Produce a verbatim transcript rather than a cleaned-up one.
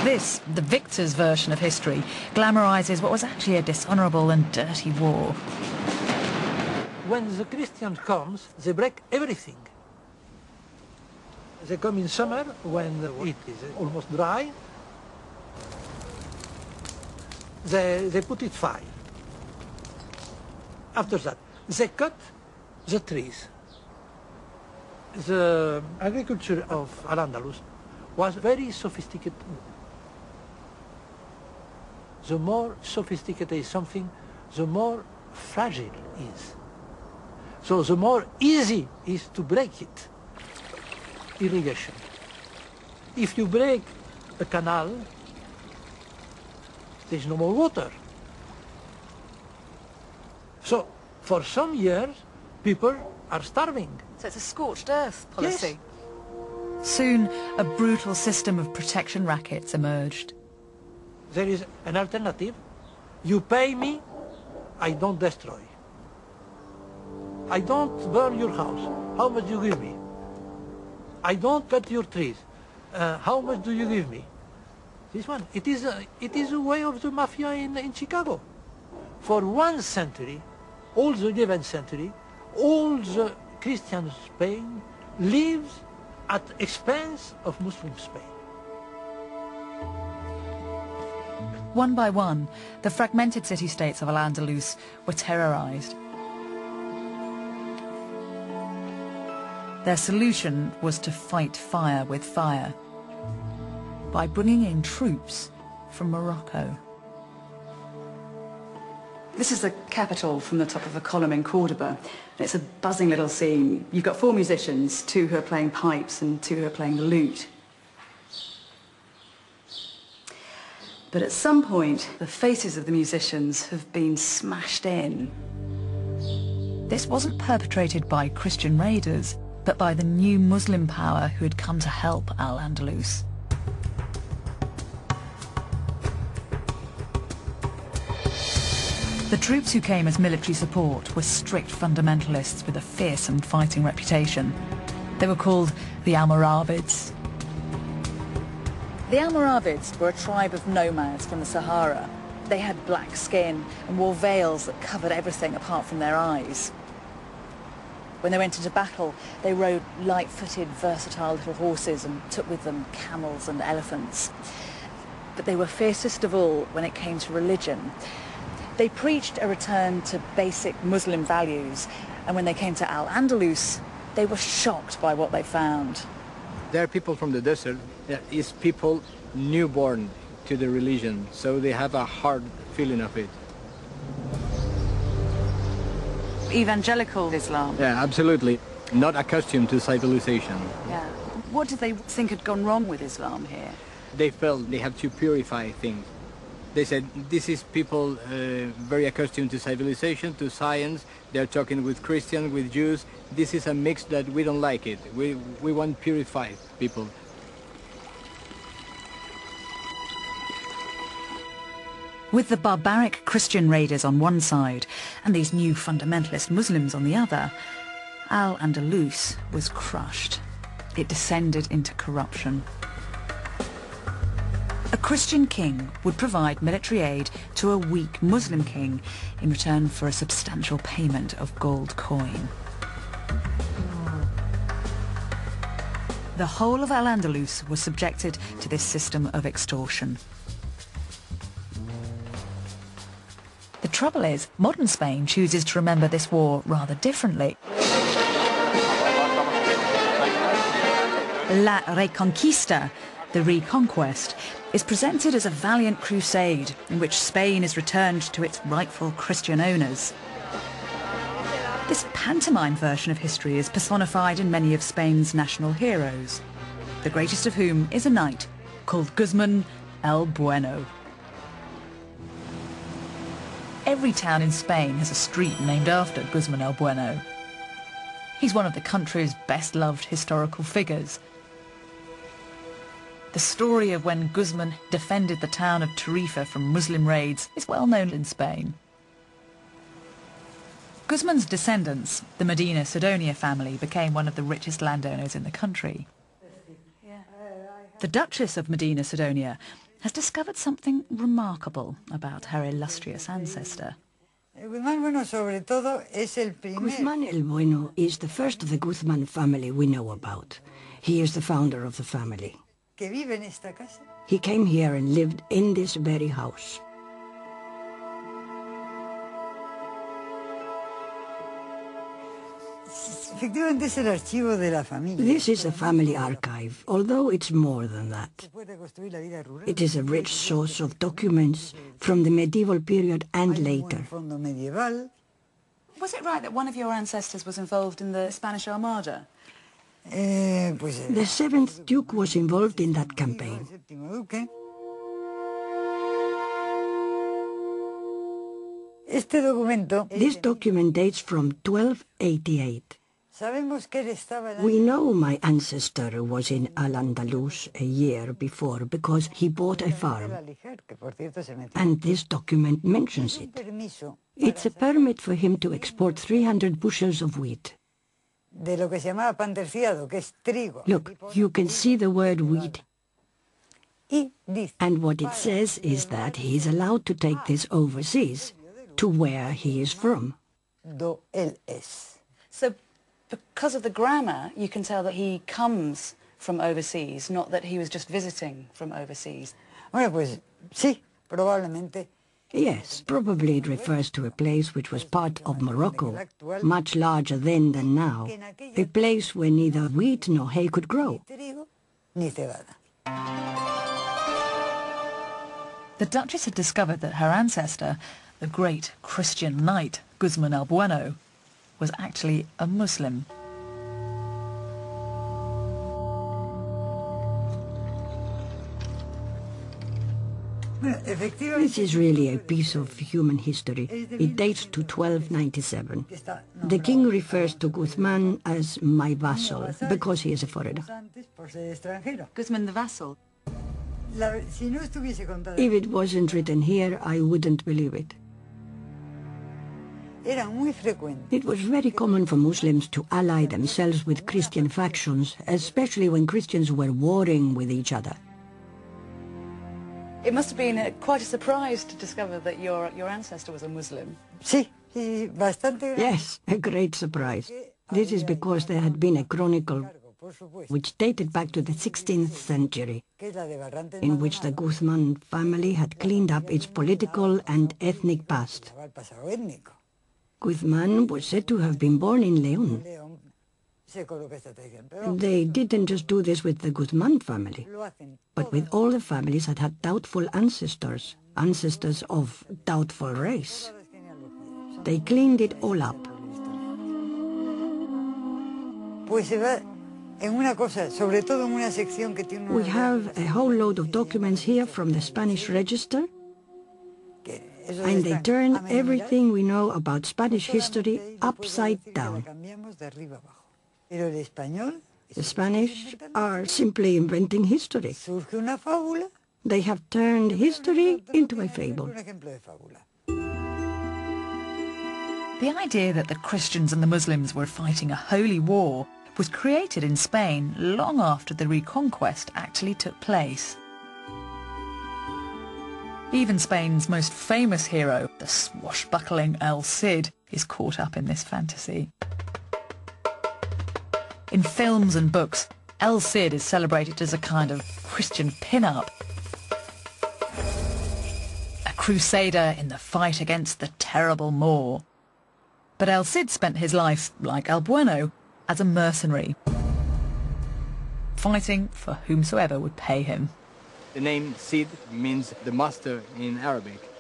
This, the victor's version of history, glamorises what was actually a dishonourable and dirty war. When the Christian comes, they break everything. They come in summer when it is almost dry. They, they put it fire. After that, they cut the trees. The agriculture of al-Andalus was very sophisticated. The more sophisticated is something, the more fragile it is. So the more easy is to break it. Irrigation. If you break a canal, there's no more water. So for some years, people are starving. So it's a scorched earth policy. Yes. Soon, a brutal system of protection rackets emerged. There is an alternative. You pay me, I don't destroy. I don't burn your house. How much do you give me? I don't cut your trees. Uh, how much do you give me? This one. It is a, it is a way of the mafia in, in Chicago. For one century, all the eleventh century, all the Christian Spain lives at expense of Muslim Spain. One by one, the fragmented city-states of al-Andalus were terrorized. Their solution was to fight fire with fire by bringing in troops from Morocco. This is the capital from the top of a column in Cordoba. It's a buzzing little scene. You've got four musicians, two who are playing pipes and two who are playing the lute. But at some point, the faces of the musicians have been smashed in. This wasn't perpetrated by Christian raiders, but by the new Muslim power who had come to help al-Andalus. The troops who came as military support were strict fundamentalists with a fearsome fighting reputation. They were called the Almoravids. The Almoravids were a tribe of nomads from the Sahara. They had black skin and wore veils that covered everything apart from their eyes. When they went into battle, they rode light-footed, versatile little horses and took with them camels and elephants. But they were fiercest of all when it came to religion. They preached a return to basic Muslim values, and when they came to al-Andalus, they were shocked by what they found. There are people from the desert. There is people newborn to the religion, so they have a hard feeling of it. Evangelical Islam. Yeah, absolutely. Not accustomed to civilization. Yeah. What did they think had gone wrong with Islam here? They felt they have to purify things. They said, this is people uh, very accustomed to civilization, to science. They're talking with Christians, with Jews. This is a mix that we don't like it. We, we want purified people. With the barbaric Christian raiders on one side and these new fundamentalist Muslims on the other, al-Andalus was crushed. It descended into corruption. A Christian king would provide military aid to a weak Muslim king in return for a substantial payment of gold coin. The whole of al-Andalus was subjected to this system of extortion. The trouble is, modern Spain chooses to remember this war rather differently. La Reconquista, the reconquest, is presented as a valiant crusade in which Spain is returned to its rightful Christian owners. This pantomime version of history is personified in many of Spain's national heroes, the greatest of whom is a knight called Guzman el Bueno. Every town in Spain has a street named after Guzman el Bueno. He's one of the country's best-loved historical figures. The story of when Guzman defended the town of Tarifa from Muslim raids is well known in Spain. Guzman's descendants, the Medina Sidonia family, became one of the richest landowners in the country. The Duchess of Medina Sidonia has discovered something remarkable about her illustrious ancestor. Guzmán el Bueno is the first of the Guzmán family we know about. He is the founder of the family. He came here and lived in this very house. This is the family archive, although it's more than that. It is a rich source of documents from the medieval period and later. Was it right that one of your ancestors was involved in the Spanish Armada? The seventh Duke was involved in that campaign. This document dates from twelve eighty-eight. We know my ancestor was in al-Andalus a year before because he bought a farm. And this document mentions it. It's a permit for him to export three hundred bushels of wheat. Look, you can see the word wheat. And what it says is that he is allowed to take this overseas, to where he is from. So, because of the grammar, you can tell that he comes from overseas, not that he was just visiting from overseas. Yes, probably it refers to a place which was part of Morocco, much larger then than now, a place where neither wheat nor hay could grow. The Duchess had discovered that her ancestor, the great Christian knight Guzmán el Bueno, was actually a Muslim. This is really a piece of human history. It dates to twelve ninety-seven. The king refers to Guzmán as my vassal because he is a foreigner. Guzmán the vassal? If it wasn't written here, I wouldn't believe it. It was very common for Muslims to ally themselves with Christian factions, especially when Christians were warring with each other. It must have been a, quite a surprise to discover that your, your ancestor was a Muslim. Yes, a great surprise. This is because there had been a chronicle which dated back to the sixteenth century, in which the Guzmán family had cleaned up its political and ethnic past. Guzmán was said to have been born in León. They didn't just do this with the Guzmán family, but with all the families that had doubtful ancestors, ancestors of doubtful race. They cleaned it all up. We have a whole load of documents here from the Spanish register, and they turn everything we know about Spanish history upside down. The Spanish are simply inventing history. They have turned history into a fable. The idea that the Christians and the Muslims were fighting a holy war was created in Spain long after the Reconquest actually took place. Even Spain's most famous hero, the swashbuckling El Cid, is caught up in this fantasy. In films and books, El Cid is celebrated as a kind of Christian pin-up, a crusader in the fight against the terrible Moor. But El Cid spent his life, like El Bueno, as a mercenary, fighting for whomsoever would pay him. The name Cid means the master in Arabic.